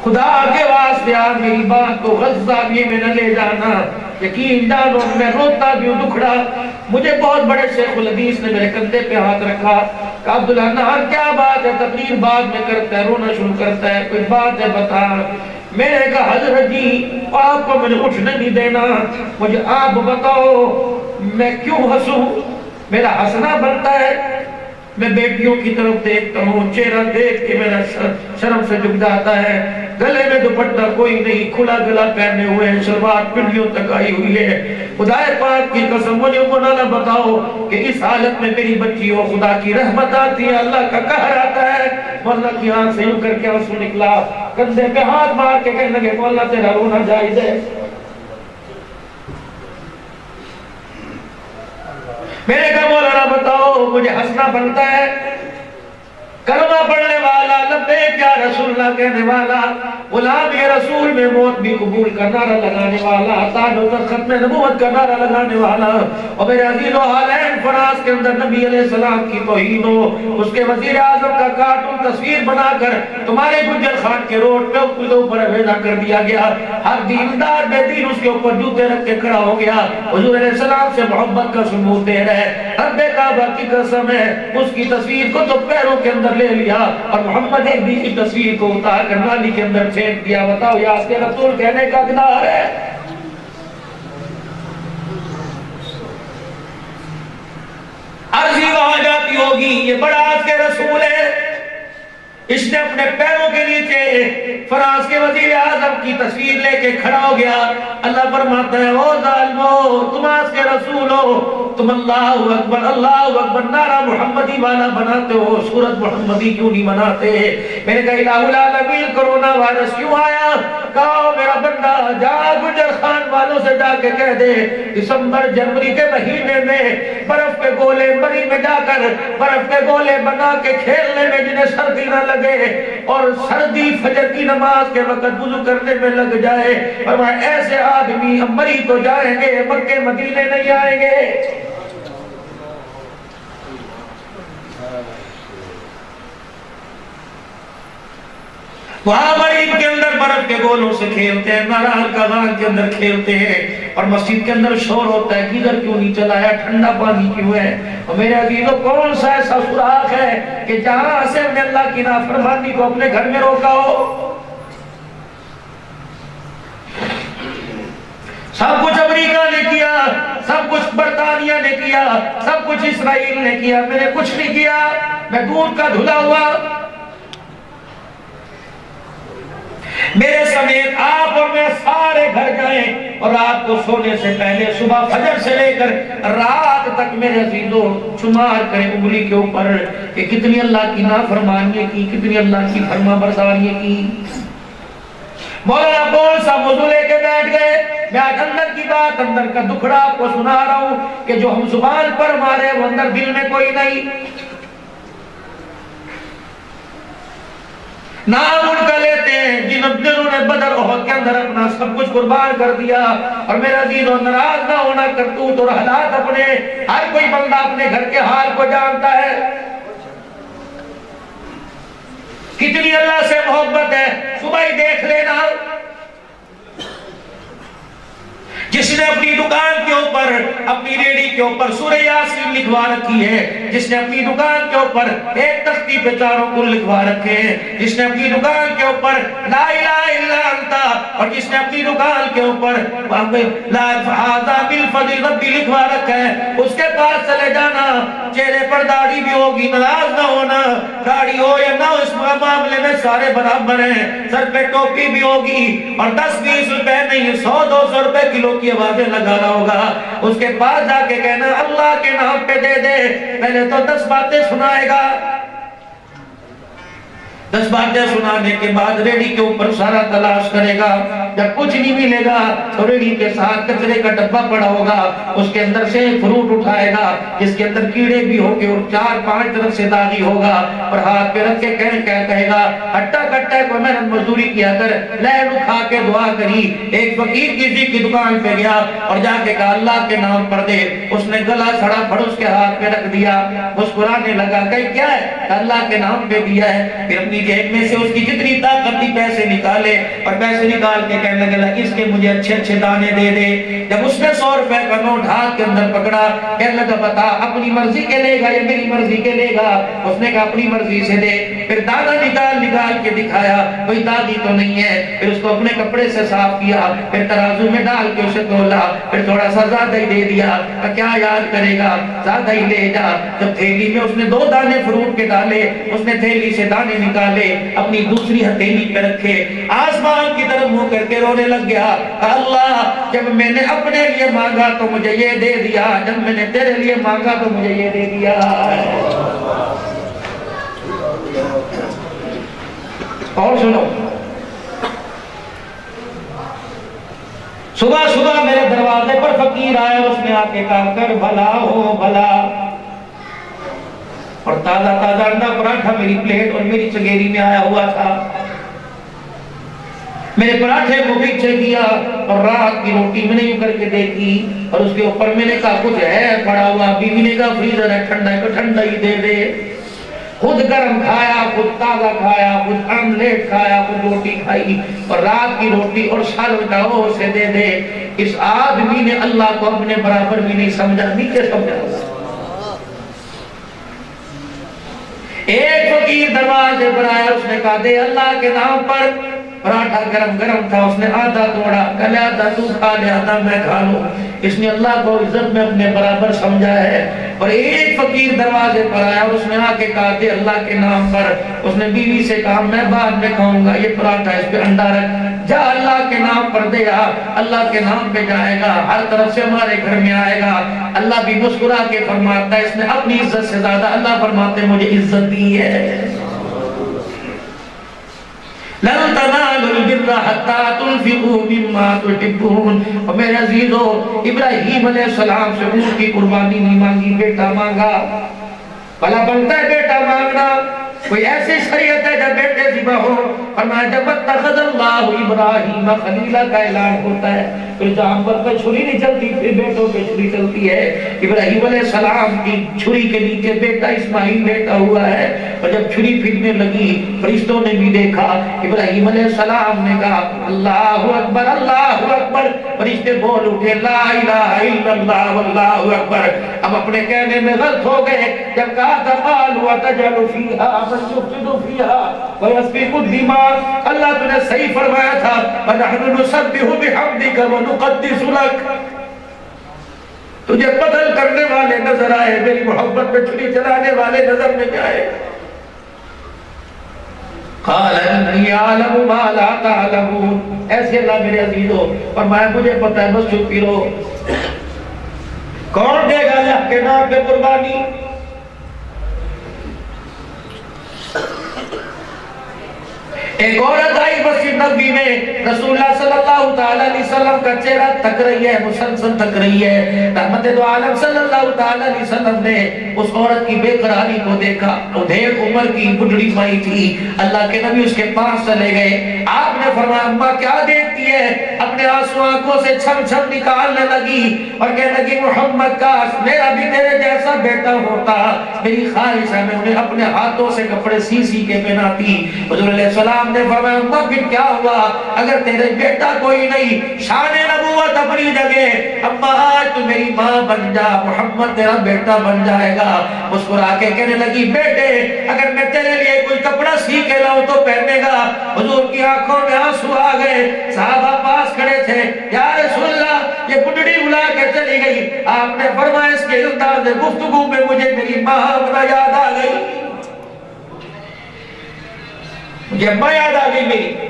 خدا کے واسطے آپ میری بات کو غضبی میں نہ لے جانا، یقین جانو میں روتا بھی ہوں دکھڑا۔ مجھے بہت بڑے شیخ الحدیث نے میرے کندھے پہ ہاتھ رکھا، کہا عبداللہ نہار کیا بات ہے، تقریر بعد میں کرتا ہے، رونا شروع کرتا ہے، کوئی بات ہے بتا۔ میں نے کہا حضرت جی آپ کو میں نے اٹھنے نہیں دینا، مجھے آپ بتاؤ میں کیوں ہنسوں؟ میرا ہنسنا بنتا ہے، میں بیٹیوں کی طرف دیکھتا ہوں، چہرہ دیکھ کے میرا شرم سے جھک جاتا ہے، گلے میں دوپٹہ کوئی نہیں، کھلا گلا پہنے ہوئے ہیں، شلوار پنڈلیوں تک آئی ہوئی ہے۔ خدا پاک کی قسم مجھے مولانا بتاؤ کہ اس حالت میں میری بچی ہو، خدا کی رحمت آتی ہے، اللہ کا قہر آتا ہے۔ مولانا کی آنکھ سے یوں کر کے آنسو نکلا، کندھے پہ ہاتھ مار کے کہنے لگے مولانا تیرا رونا جائز ہے۔ میں نے کہا مولانا بتاؤ مجھے ہنسنا بنتا ہے؟ کلمہ پڑھنے والا، لبیک یا رسول اللہ کہنے والا، غلام یا رسول میں موت بھی قبول کا نعرہ لگانے والا، تاج و تخت ختم نبوت کا نعرہ لگانے والا، اور میرے عزیز و حالین فراز کے اندر نبی علیہ السلام کی توہین ہو، اس کے وزیر اعظم کا کارٹون تصویر بنا کر تمہارے گجر خان کے روڈ پہ اس کے اوپر اویزہ کر دیا گیا، ہر دیندار بے دین اس کے اوپر جوتے رکھ کے کھڑا ہو گیا، حضور علیہ السلام سے محبت کا ثبوت دے رہے، رب کعبہ کی قسم ہے اس کی تصویر کو تو پیروں کے اندر لے لیا اور محمد عربی کی تصویر کو اتار کر نالی کے اندر پھینک دیا۔ بتاؤ یہ اس کے رسول کہنے کا گناہ ہے؟ عرضی وہاں جاتی ہوگی یہ بڑا اس کے رسول ہے، اس نے اپنے پیروں کے نیچے فرانس کے وزیر اعظم کی تصویر لے کے کھڑا ہو گیا۔ اللہ فرماتا ہے او ظالمو تم اس کے رسول ہو، تم اللہ اکبر نعرہ محمدی والا بناتے ہو، سورت محمدی کیوں نہیں بناتے؟ میں نے کہا الہ العالمین کرونا وائرس کیوں آیا؟ کہا میرا بندہ جا گجر خان والوں سے جا کے کہہ دے دسمبر جنوری کے مہینے میں برف کے گولے مری میں جا کر برف کے گولے بنا کے کھیلنے میں جنہیں سردی نہ لگے اور سردی فجر کی نماز کے وقت وضو کرنے میں لگ جائے، اور وہ ایسے آدمی مری تو جائیں گے مکے مدینے نہیں آئیں گے۔ وہاں مریض کے اندر برف کے گولوں سے کھیلتے ہیں، نارال کازان کے اندر کھیلتے ہیں، اور مسجد کے اندر شور ہوتا ہے گیزر کیوں نہیں چلایا، ٹھنڈا پانی کیوں ہے؟ اور میرے عزیزوں کون سا ایسا سوراخ ہے کہ جہاں سے ہم نے اللہ کی نافرمانی کو اپنے گھر میں روکا ہو؟ سب کچھ امریکہ نے کیا، سب کچھ برطانیہ نے کیا، سب کچھ اسرائیل نے کیا، میں نے کچھ نہیں کیا، میں دودھ کا دھلا ہوا۔ میرے سمیت آپ اور میں سارے گھر جائیں اور رات کو سونے سے پہلے صبح فجر سے لے کر رات تک میرے عزیزوں شمار کریں انگلی کے اوپر کہ کتنی اللہ کی نافرمانیاں کی، کتنی اللہ کی فرما برداریاں کی۔ مولانا کون سا موضوع لے کے بیٹھ گئے؟ میں آج اندر کی بات، اندر کا دکھڑا آپ کو سنا رہا ہوں کہ جو ہم زبان پر مارے وہ اندر دل میں کوئی نہیں۔ نام ان کا لیتے ہیں جنہوں نے بدر احد کے اندر اپنا سب کچھ قربان کر دیا، اور میرا عزیز و ناراض نہ ہونا کرتوت اور حالات اپنے، ہر کوئی بندہ اپنے گھر کے حال کو جانتا ہے، کتنی اللہ سے محبت ہے صبح ہی دیکھ لینا۔ جس نے اپنی دکان کے اوپر، اپنی ریڑی کے اوپر سورہ یاسین لکھوا رکھی ہے، جس نے اپنی دکان کے اوپر ایک تختی پہ چاروں کل لکھوا رکھے ہیں، جس نے اپنی دکان کے اوپر لا الہ الا انت، اور جس نے اپنی دکان کے اوپر لا ھذا بالفضل ربی لکھوا رکھا ہے، اس کے پاس چلے جانا، چہرے پر داڑھی بھی ہوگی، ناراض نہ ہونا، داڑھی ہو یا نہ اس معاملے میں سارے برابر ہیں، سر پہ ٹوپی بھی ہوگی، اور 10-20 روپے نہیں 100-200 روپے کلو کی آوازیں لگا رہا ہوگا، اس کے پاس جا کے کہنا اللہ کے نام پہ دے دے، پہلے تو 10 باتیں سنائے گا، 10 باتیں سنانے کے بعد ریڑی کے اوپر سارا تلاش کرے گا، جب کچھ نہیں ملے گا تو ریڑی کے ساتھ کچرے کا ڈبہ پڑا ہوگا، اس کے اندر سے فروٹ اٹھائے گا جس کے اندر کیڑے بھی ہوگے اور 4-5 طرف سے داغی ہوگا، اور ہاتھ پہ رکھ کے کہے گا ہٹا کٹا کوئی محنت مزدوری کیا کر، لہن کھا کے دعا کری۔ ایک فقیر کسی کی دکان پہ گیا اور جا کے کہا اللہ کے نام پر دے، اس نے گلا سڑا پھڑ اس کے ہاتھ پہ رکھ دیا، مسکرانے لگا کہ کیا ہے؟ اللہ کے نام پہ دیا ہے، پھر اپنی जेब में से उसकी जितनी ताकत थी पैसे निकाले और पैसे निकाल के कहने लगा इसके मुझे अच्छे अच्छे दाने दे दे। जब उसने 100 रुपए का नोट हाथ के अंदर पकड़ा, कहने लगा बता अपनी मर्जी के लेगा या मेरी मर्जी के लेगा? उसने कहा अपनी मर्जी से दे। फिर दाना निकाल के दिखाया, कोई दागी तो नहीं है। फिर उसको अपने कपड़े से साफ किया, फिर तराजू में डाल के उसे तोला, फिर थोड़ा सा ज्यादा ही दे दिया। क्या याद करेगा, ज्यादा ही ले जा। जब थैली में उसने 2 दाने फ्रूट के डाले, उसने थैली से दाने निकाले, अपनी दूसरी हथेली पे रखे, आसमान की तरफ मुंह करके रोने लग गया। अल्लाह जब मैंने अपने लिए मांगा तो मुझे ये दे दिया, जब मैंने तेरे लिए मांगा तो मुझे ये दे दिया। और सुनो, सुबह सुबह मेरे दरवाजे पर फकीर आया, उसने आके कहा कर भला हो भला, और ताजा ताजा अंडा पराठा मेरी प्लेट और मेरी चंगेरी में आया हुआ था। मेरे पराठे को पीछे किया और रात की रोटी मैंने यूं करके देखी, और उसके ऊपर मैंने कहा कुछ है पड़ा हुआ। बीवी ने कहा फ्रीजर है, ठंडा है तो ठंडा ही दे दे। खुद गरम खाया, खुद ताजा खाया, खुद ऑमलेट खाया, खुद रोटी खाई, और रात की रोटी और सालन का वो उसे दे दे। इस आदमी ने अल्लाह को अपने बराबर भी नहीं समझा, नीचे समझा। एक फकीर दरवाजे पर आया, उसने कहा दे अल्लाह के नाम पर। पराठा गरम गरम था, उसने आधा तोड़ा, कहले आधा तू खा ले आधा मैं खा लूं। इसने अल्लाह को इज्जत में अपने बराबर समझा है। और एक फकीर दरवाजे पर आया, उसने आके कहा दे अल्लाह के नाम पर। उसने बीवी से कहा मैं बाद में खाऊंगा, ये पराठा इस पे अंडा रख, जा अल्लाह के नाम पर दे आ। अल्लाह के नाम पे जाएगा, हर तरफ से हमारे घर में आएगा। अल्लाह भी मुस्कुरा के फरमाता है इसने अपनी इज्जत से ज्यादा अल्लाह फरमाते मुझे इज्जत दी है। लन तनालुल बिर्रा हत्ता तुनफिकू मिम्मा तुहिब्बून। और मेरे अजीजों, इब्राहीम अलैहिस्सलाम से ऊँट की कुर्बानी नहीं मांगी, बेटा मांगा। भला बनता है बेटा मांगना? कोई ऐसी शरीयत है जब बेटे ज़िबा हो? फरमाया जब इत्तखज़ल्लाहु इब्राहीम खलीला का ऐलान होता है, फिर जानवर पे छुरी नहीं चलती, फिर बेटों पे छुरी चलती है। इब्राहीम अलैहिस्सलाम की छुरी के नीचे बेटा इस्माइल लेटा हुआ है, और जब छुरी फिरने लगी फरिश्तों ने भी देखा। इब्राहीम अलैहिस्सलाम ने कहा अल्लाहु अकबर अल्लाहु अकबर। फरिश्ते बोल उठे ला इलाहा इल्लल्लाह वल्लाहु अकबर। अब अपने कहने में गलत हो गए। जब कहा था क़ालू अतजअलु फीहा मन युफ़सिदु फीहा व यस्फिकु दिमा, अल्लाह तूने सही फरमाया था व नहनु नुसब्बिहु बिहम्दिका व नुक़द्दिसु लक। तुझे कत्ल करने वाले नजर आए, मेरी मोहब्बत पे छुरी चलाने वाले नजर में आए। ऐसे अल्लाह मेरे अजीजों फरमाया मुझे पता है, बस चुप ही रहो। कौन देगा अल्लाह के नाम पे कुर्बानी? एक औरत आई मस्जिद नबवी में, रसूलुल्लाह सल्लल्लाहु ताला अलैहि वसल्लम का चेहरा तक रही है, मुसलसल तक रही है। रहमत दो आलम सल्लल्लाहु ताला अलैहि वसल्लम ने उस औरत की बेकरारी को देखा। ढेर उम्र की बुढ़ी माई थी। अल्लाह के नबी उसके पास चले गए। आपने फरमाया अम्मा क्या देखती है? अपने आंसू आंखों से छम छम निकालने लगी और कहने लगी मोहम्मद काश मेरा भी तेरे जैसा बेटा होता। मेरी ख्वाहिश है मैं उन्हें अपने हाथों से कपड़े सी सी के पहनाती। हुजूर अलैहि सलाम ने फरमाया अम्मा फिर क्या हुआ? अगर तेरे बेटा कोई नहीं, शान नबूवत अपनी जगह, अम्मा आज तू मेरी माँ बन जा, मोहम्मद तेरा बेटा बन जाएगा। मुस्कुरा के कहने लगी बेटे अगर मैं तेरे लिए कोई कपड़ा सी के लाऊं तो पहनेगा? हुजूर की आंखों में आंसू आ गए। सहाबा पास खड़े थे, या रसूलल्लाह ये बुढ़ड़ी बुला के चली गई। आपने फरमाया इसके अंदाज़ गुफ्तगू में मुझे मेरी माँ बड़ा याद आ गई, मुझे अम्मा याद आ गई मेरी।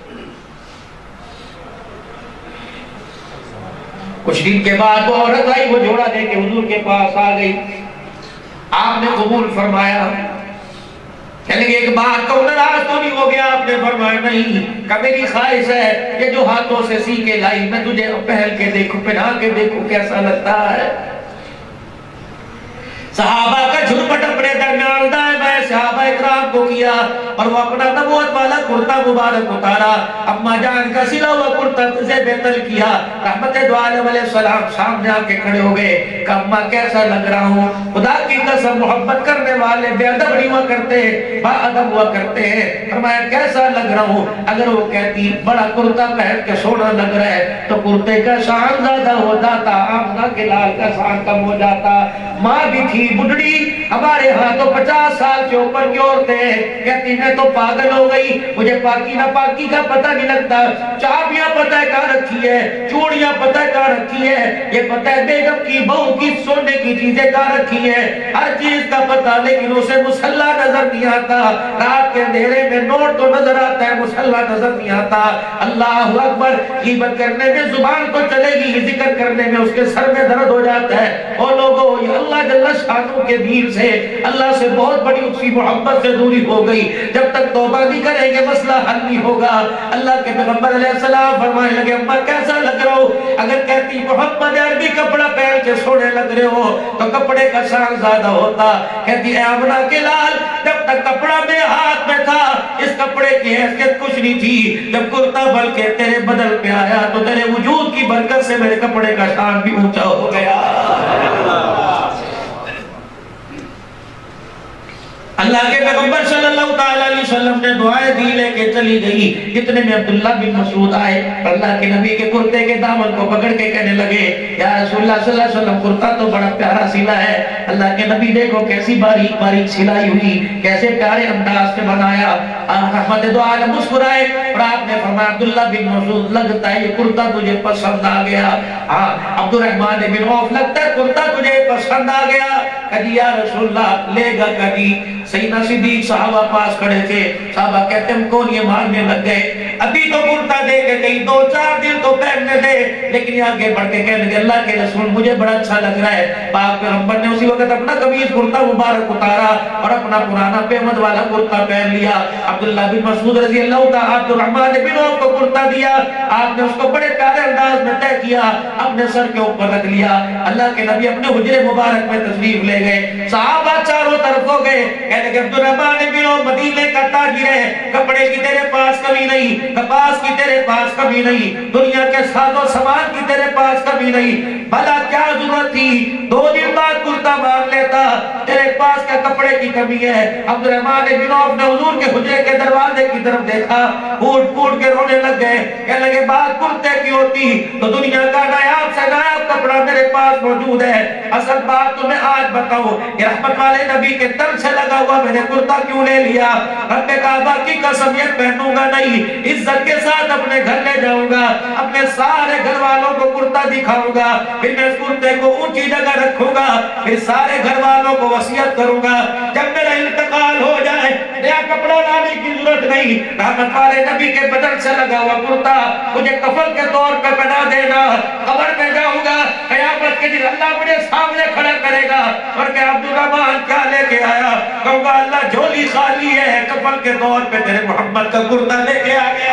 कुछ दिन के बाद वो औरत आई, वो जोड़ा लेके हुजूर के पास आ गई। आपने कबूल फरमाया। कहने एक बात तो नाराज तो नहीं हो गया? आपने फरमाया नहीं। का मेरी ख्वाहिश है ये जो हाथों से सी के लाई मैं तुझे पहन के देखूं, पहना के देखूं कैसा लगता है। सहाबा का झुरपट अपने दरमियान दाएं बाएं सहाबा इकराम को किया। اور وہ اپنا نبوت والا کرتا مبارک اتارا، اما جان کا سلا ہوا کرتا سے بہتر کیا، رحمت دو عالم علیہ السلام سامنے آ کے کھڑے ہو گئے کہ اما کیسا لگ رہا ہوں؟ خدا کی قسم محبت کرنے والے بے ادب نہیں ہوا کرتے، با ادب ہوا کرتے ہیں۔ فرمایا کیسا لگ رہا ہوں؟ اگر وہ کہتی بڑا کرتا پہن کے سونا لگ رہا ہے تو کرتے کا شان زیادہ ہو جاتا، آمنہ کے لال کا شان کم ہو جاتا۔ ماں بھی تھی بڈڑی، ہمارے ہاں تو 50 سال کے اوپر کی عورتیں کہتی میں تو پاگل ہو گئی، مجھے پاکی نہ پاکی کا پتہ نہیں لگتا، چابیاں پتہ ہے کہاں رکھی ہے، چوڑیاں پتہ ہے کہاں رکھی ہے، یہ پتہ ہے بیگم کی بہو کی سونے کی چیزیں کہاں رکھی ہے، ہر چیز کا پتہ، لیکن اسے مسلح نظر نہیں آتا۔ رات کے اندھیرے میں نوٹ تو نظر آتا ہے، مسلح نظر نہیں آتا۔ اللہ اکبر، غیبت کرنے میں زبان تو چلے گی، ذکر کرنے میں اس کے سر میں درد ہو جاتا ہے۔ اور لوگوں یہ اللہ جل شانہ کے دین سے، اللہ سے بہت بڑی اسی محبت سے دوری ہو گئی۔ جب تک توبہ نہیں کریں گے مسئلہ حل نہیں ہوگا۔ اللہ کے پیغمبر علیہ السلام فرمانے لگے اما کیسا لگ رہا ہو؟ اگر کہتی محمد عربی کپڑا پہن کے سونے لگ رہے ہو تو کپڑے کا شان زیادہ ہوتا۔ کہتی اے آمنہ کے لال، جب تک کپڑا میرے ہاتھ میں تھا اس کپڑے کی حیثیت کچھ نہیں تھی، جب کرتا بلکہ تیرے بدل پہ آیا تو تیرے وجود کی برکت سے میرے کپڑے کا شان بھی اونچا ہو گیا۔ اللہ کے پیغمبر صلی اللہ علیہ وسلم نے دعائیں دی لے کے چلی گئی۔ اتنے میں عبداللہ بن مسعود آئے، اللہ کے نبی کے کرتے کے دامن کو پکڑ کے کہنے لگے یا رسول اللہ صلی اللہ علیہ وسلم کرتا تو بڑا پیارا سلا ہے، اللہ کے نبی دیکھو کیسی باریک باریک سلائی ہوئی، کیسے پیارے انداز سے بنایا۔ رحمت دو عالم مسکرائے اور آپ نے فرمایا عبداللہ بن مسعود لگتا ہے یہ کرتا تجھے پسند آ گیا۔ عبد الرحمن بن عوف لگتا ہے کرتا تجھے پسند آ گیا۔ کہی یا رسول اللہ لے گا کبھی؟ سیدنا صدیق صحابہ پاس کھڑے تھے، صحابہ کہتے ہم کون یہ ماننے لگ گئے، ابھی تو کرتا دے کے گئی، 2-4 دن تو پہننے دے، لیکن یہ آگے بڑھ کے کہنے لگے اللہ کے رسول مجھے بڑا اچھا لگ رہا ہے۔ پاک پیغمبر نے اسی وقت اپنا قمیص کرتا مبارک اتارا اور اپنا پرانا پیمد والا کرتا پہن لیا۔ عبداللہ بن مسعود رضی اللہ تعالیٰ عبد الرحمن بن عوف کو کرتا دیا، آپ نے اس کو بڑے پیارے انداز میں طے کیا، اپنے سر کے اوپر رکھ لیا۔ اللہ کے نبی اپنے حجرے مبارک میں تشریف لے گئے، صحابہ چاروں طرف ہو گئے، کہنے کہ عبد الرحمن بن عوف مدینے کا تاجر ہے، کپڑے کی تیرے پاس کمی نہیں، کپاس کی تیرے پاس کمی نہیں، دنیا کے ساز و سامان کی تیرے پاس کمی نہیں، بھلا کیا ضرورت تھی 2 دن بعد کرتا مانگ لیتا، تیرے پاس کیا کپڑے کی کمی ہے؟ عبد الرحمن بن عوف نے حضور کے حجرے کے دروازے کی طرف دیکھا، پھوٹ پھوٹ کے رونے لگ گئے، کہنے لگے بات کرتے کی ہوتی تو دنیا کا نایاب سے نایاب کپڑا میرے پاس موجود ہے، اصل بات تمہیں آج بتاؤ کہ رحمت والے نبی کے تن سے لگا ہوا میں نے کرتا کیوں لے لیا؟ رب کعبہ کی قسم یہ پہنوں گا نہیں، عزت کے ساتھ اپنے گھر لے جاؤں گا، اپنے سارے گھر والوں کو کرتا دکھاؤں گا، پھر میں اس کرتے کو اونچی جگہ رکھوں گا، پھر سارے گھر والوں کو وصیت کروں گا جب میرا انتقال ہو جائے نیا کپڑا لانے کی ضرورت نہیں، رحمت والے نبی کے بدن سے لگا ہوا کرتا مجھے کفن کے طور پہ پہنا دینا، قبر میں جاؤں گا قیامت کے دن اللہ مجھے سامنے کھڑا کرے گا اور کہ عبد الرحمن کیا لے کے آیا؟ کہوں گا اللہ جھولی خالی ہے، کفن کے طور پہ تیرے محمد کا کرتا لے کے آ گیا۔